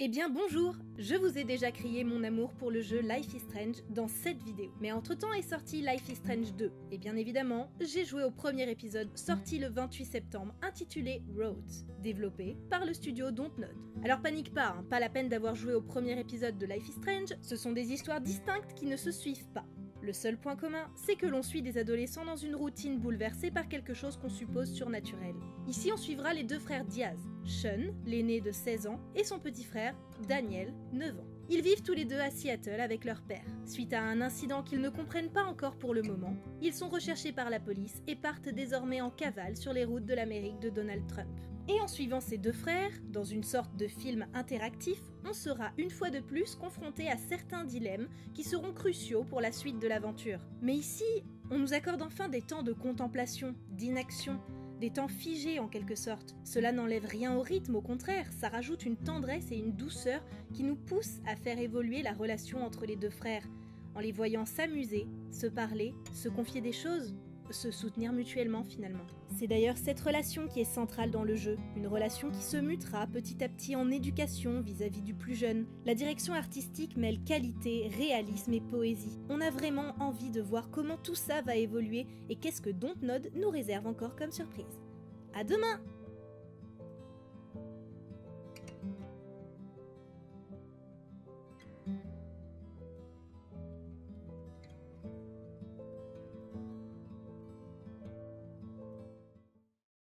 Eh bien bonjour! Je vous ai déjà crié mon amour pour le jeu Life is Strange dans cette vidéo. Mais entre-temps est sorti Life is Strange 2. Et bien évidemment, j'ai joué au premier épisode sorti le 28 septembre intitulé Roads, développé par le studio Dontnod. Alors panique pas, pas la peine d'avoir joué au premier épisode de Life is Strange, ce sont des histoires distinctes qui ne se suivent pas. Le seul point commun, c'est que l'on suit des adolescents dans une routine bouleversée par quelque chose qu'on suppose surnaturel. Ici, on suivra les deux frères Diaz, Sean, l'aîné de 16 ans, et son petit frère, Daniel, 9 ans. Ils vivent tous les deux à Seattle avec leur père. Suite à un incident qu'ils ne comprennent pas encore pour le moment, ils sont recherchés par la police et partent désormais en cavale sur les routes de l'Amérique de Donald Trump. Et en suivant ces deux frères, dans une sorte de film interactif, on sera une fois de plus confronté à certains dilemmes qui seront cruciaux pour la suite de l'aventure. Mais ici, on nous accorde enfin des temps de contemplation, d'inaction, des temps figés en quelque sorte. Cela n'enlève rien au rythme, au contraire, ça rajoute une tendresse et une douceur qui nous poussent à faire évoluer la relation entre les deux frères, en les voyant s'amuser, se parler, se confier des choses, se soutenir mutuellement finalement. C'est d'ailleurs cette relation qui est centrale dans le jeu, une relation qui se mutera petit à petit en éducation vis-à-vis du plus jeune. La direction artistique mêle qualité, réalisme et poésie. On a vraiment envie de voir comment tout ça va évoluer et qu'est-ce que Dontnod nous réserve encore comme surprise. À demain!